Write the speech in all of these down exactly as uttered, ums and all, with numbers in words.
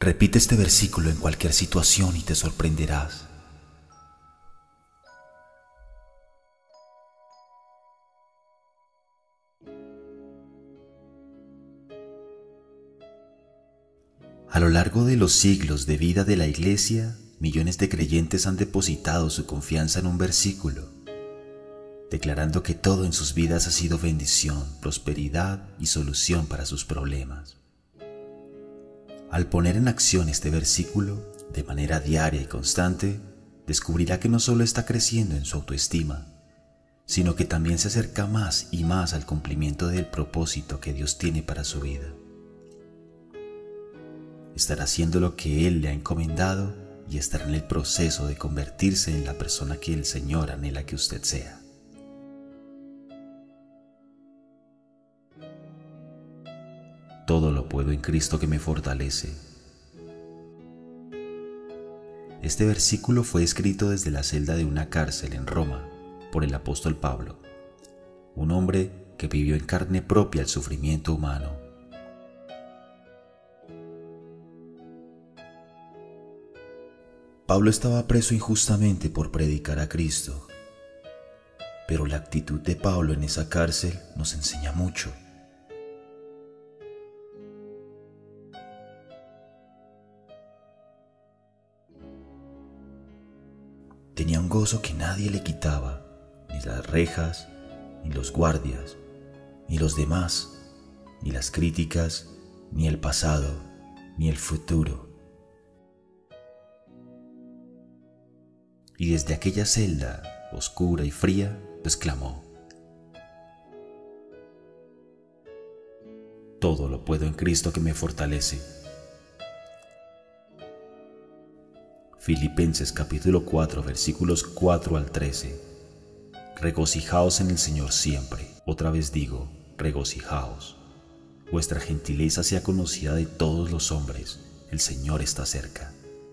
Repite este versículo en cualquier situación y te sorprenderás. A lo largo de los siglos de vida de la Iglesia, millones de creyentes han depositado su confianza en un versículo, declarando que todo en sus vidas ha sido bendición, prosperidad y solución para sus problemas. Al poner en acción este versículo de manera diaria y constante, descubrirá que no solo está creciendo en su autoestima, sino que también se acerca más y más al cumplimiento del propósito que Dios tiene para su vida. Estará haciendo lo que Él le ha encomendado y estará en el proceso de convertirse en la persona que el Señor anhela que usted sea. Todo lo puedo en Cristo que me fortalece. Este versículo fue escrito desde la celda de una cárcel en Roma por el apóstol Pablo, un hombre que vivió en carne propia el sufrimiento humano. Pablo estaba preso injustamente por predicar a Cristo, pero la actitud de Pablo en esa cárcel nos enseña mucho. Tenía un gozo que nadie le quitaba, ni las rejas, ni los guardias, ni los demás, ni las críticas, ni el pasado, ni el futuro. Y desde aquella celda oscura y fría, exclamó: todo lo puedo en Cristo que me fortalece. Filipenses capítulo cuatro, versículos cuatro al trece. Regocijaos en el Señor siempre. Otra vez digo, regocijaos. Vuestra gentileza sea conocida de todos los hombres. El Señor está cerca.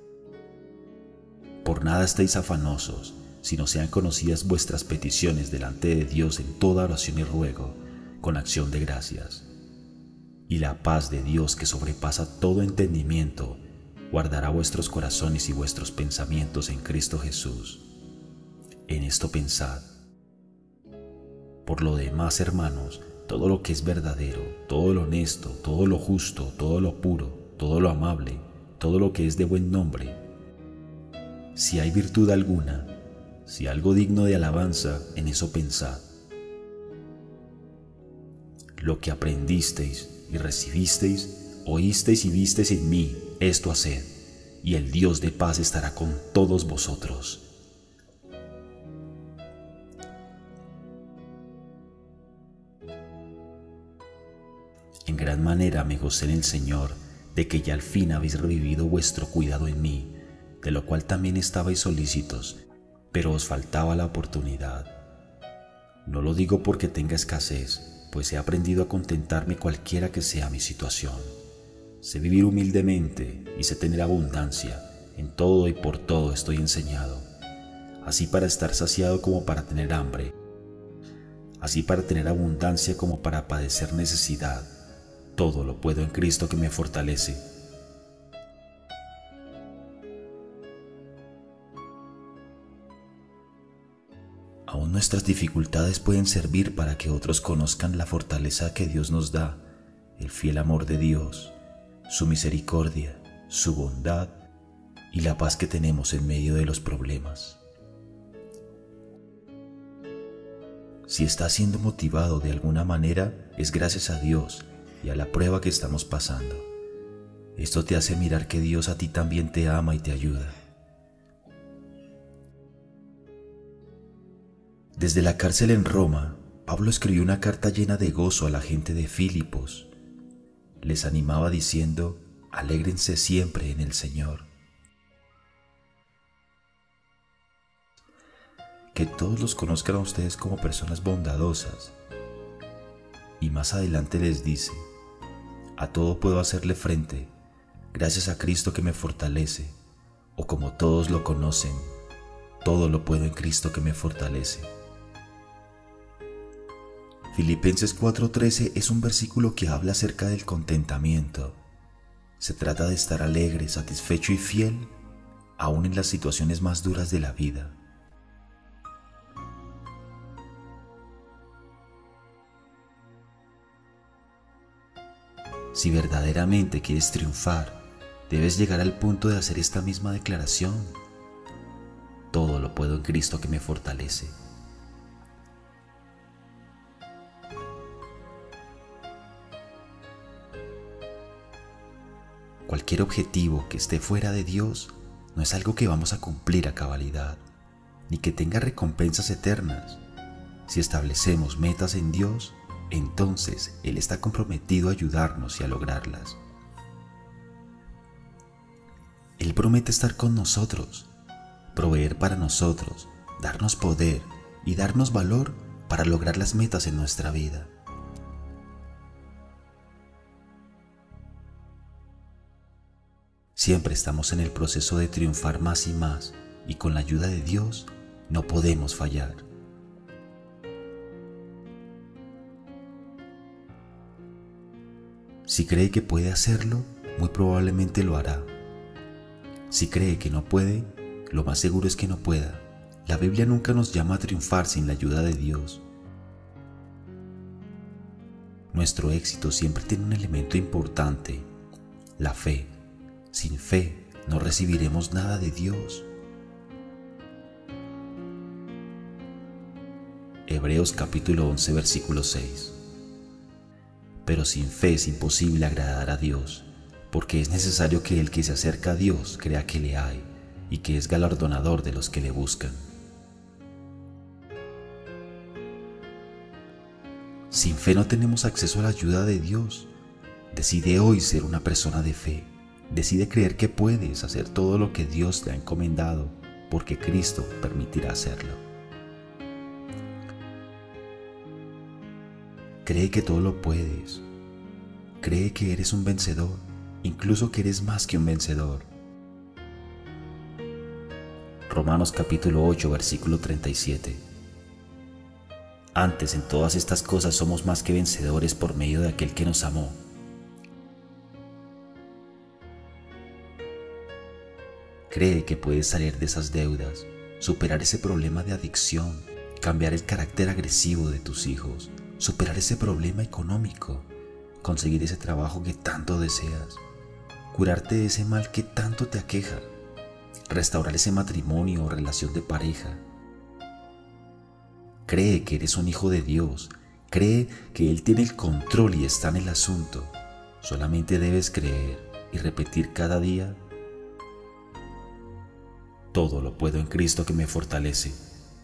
Por nada estéis afanosos, sino sean conocidas vuestras peticiones delante de Dios en toda oración y ruego, con acción de gracias. Y la paz de Dios, que sobrepasa todo entendimiento, guardará vuestros corazones y vuestros pensamientos en Cristo Jesús. En esto pensad. Por lo demás, hermanos, todo lo que es verdadero, todo lo honesto, todo lo justo, todo lo puro, todo lo amable, todo lo que es de buen nombre, si hay virtud alguna, si algo digno de alabanza, en eso pensad. Lo que aprendisteis y recibisteis, oísteis y visteis en mí, esto haced, y el Dios de paz estará con todos vosotros. En gran manera me gocé en el Señor, de que ya al fin habéis revivido vuestro cuidado en mí, de lo cual también estabais solícitos, pero os faltaba la oportunidad. No lo digo porque tenga escasez, pues he aprendido a contentarme cualquiera que sea mi situación. Sé vivir humildemente y sé tener abundancia. En todo y por todo estoy enseñado, así para estar saciado como para tener hambre, así para tener abundancia como para padecer necesidad. Todo lo puedo en Cristo que me fortalece. Aún nuestras dificultades pueden servir para que otros conozcan la fortaleza que Dios nos da, el fiel amor de Dios, su misericordia, su bondad y la paz que tenemos en medio de los problemas. Si estás siendo motivado de alguna manera, es gracias a Dios y a la prueba que estamos pasando. Esto te hace mirar que Dios a ti también te ama y te ayuda. Desde la cárcel en Roma, Pablo escribió una carta llena de gozo a la gente de Filipos. Les animaba diciendo: alégrense siempre en el Señor. Que todos los conozcan a ustedes como personas bondadosas. Y más adelante les dice: a todo puedo hacerle frente, gracias a Cristo que me fortalece. O como todos lo conocen, todo lo puedo en Cristo que me fortalece. Filipenses cuatro trece es un versículo que habla acerca del contentamiento. Se trata de estar alegre, satisfecho y fiel, aún en las situaciones más duras de la vida. Si verdaderamente quieres triunfar, debes llegar al punto de hacer esta misma declaración: todo lo puedo en Cristo que me fortalece. Cualquier objetivo que esté fuera de Dios no es algo que vamos a cumplir a cabalidad, ni que tenga recompensas eternas. Si establecemos metas en Dios, entonces Él está comprometido a ayudarnos y a lograrlas. Él promete estar con nosotros, proveer para nosotros, darnos poder y darnos valor para lograr las metas en nuestra vida. Siempre estamos en el proceso de triunfar más y más, y con la ayuda de Dios no podemos fallar. Si cree que puede hacerlo, muy probablemente lo hará. Si cree que no puede, lo más seguro es que no pueda. La Biblia nunca nos llama a triunfar sin la ayuda de Dios. Nuestro éxito siempre tiene un elemento importante: la fe. Sin fe no recibiremos nada de Dios. Hebreos capítulo once versículo seis. Pero sin fe es imposible agradar a Dios, porque es necesario que el que se acerca a Dios crea que le hay y que es galardonador de los que le buscan. Sin fe no tenemos acceso a la ayuda de Dios. Decide hoy ser una persona de fe. Decide creer que puedes hacer todo lo que Dios te ha encomendado, porque Cristo permitirá hacerlo. Cree que todo lo puedes. Cree que eres un vencedor, incluso que eres más que un vencedor. Romanos capítulo ocho, versículo treinta y siete. Antes, en todas estas cosas somos más que vencedores por medio de aquel que nos amó. Cree que puedes salir de esas deudas, superar ese problema de adicción, cambiar el carácter agresivo de tus hijos, superar ese problema económico, conseguir ese trabajo que tanto deseas, curarte de ese mal que tanto te aqueja, restaurar ese matrimonio o relación de pareja. Cree que eres un hijo de Dios, cree que Él tiene el control y está en el asunto. Solamente debes creer y repetir cada día: todo lo puedo en Cristo que me fortalece.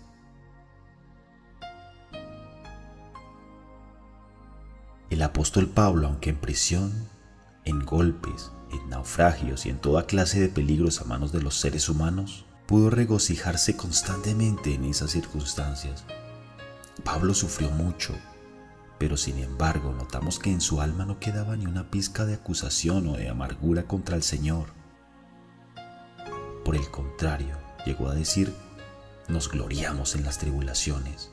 El apóstol Pablo, aunque en prisión, en golpes, en naufragios y en toda clase de peligros a manos de los seres humanos, pudo regocijarse constantemente en esas circunstancias. Pablo sufrió mucho, pero sin embargo notamos que en su alma no quedaba ni una pizca de acusación o de amargura contra el Señor. Por el contrario, llegó a decir: nos gloriamos en las tribulaciones.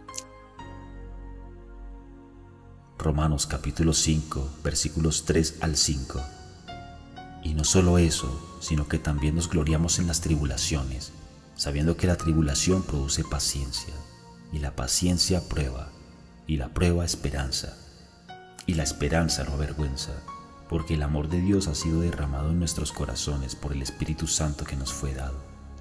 Romanos capítulo cinco, versículos tres al cinco. Y no solo eso, sino que también nos gloriamos en las tribulaciones, sabiendo que la tribulación produce paciencia, y la paciencia prueba, y la prueba esperanza, y la esperanza no avergüenza, porque el amor de Dios ha sido derramado en nuestros corazones por el Espíritu Santo que nos fue dado.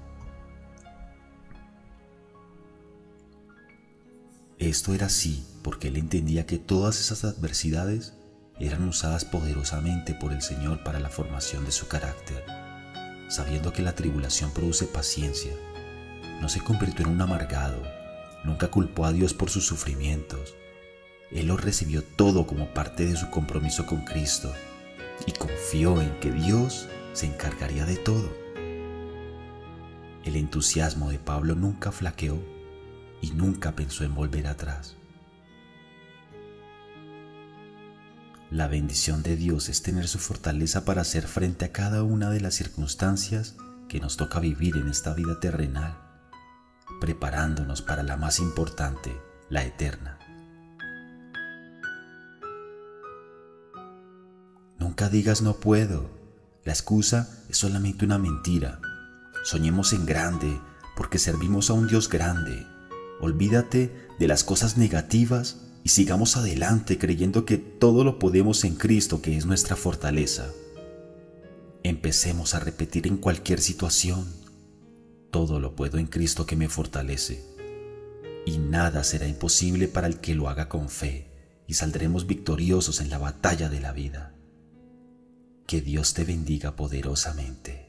Esto era así porque él entendía que todas esas adversidades eran usadas poderosamente por el Señor para la formación de su carácter. Sabiendo que la tribulación produce paciencia, no se convirtió en un amargado, nunca culpó a Dios por sus sufrimientos. Él lo recibió todo como parte de su compromiso con Cristo y confió en que Dios se encargaría de todo. El entusiasmo de Pablo nunca flaqueó y nunca pensó en volver atrás. La bendición de Dios es tener su fortaleza para hacer frente a cada una de las circunstancias que nos toca vivir en esta vida terrenal, preparándonos para la más importante, la eterna. Nunca digas no puedo. La excusa es solamente una mentira. Soñemos en grande porque servimos a un Dios grande. Olvídate de las cosas negativas y sigamos adelante creyendo que todo lo podemos en Cristo, que es nuestra fortaleza. Empecemos a repetir en cualquier situación: todo lo puedo en Cristo que me fortalece. Y nada será imposible para el que lo haga con fe, y saldremos victoriosos en la batalla de la vida. Que Dios te bendiga poderosamente.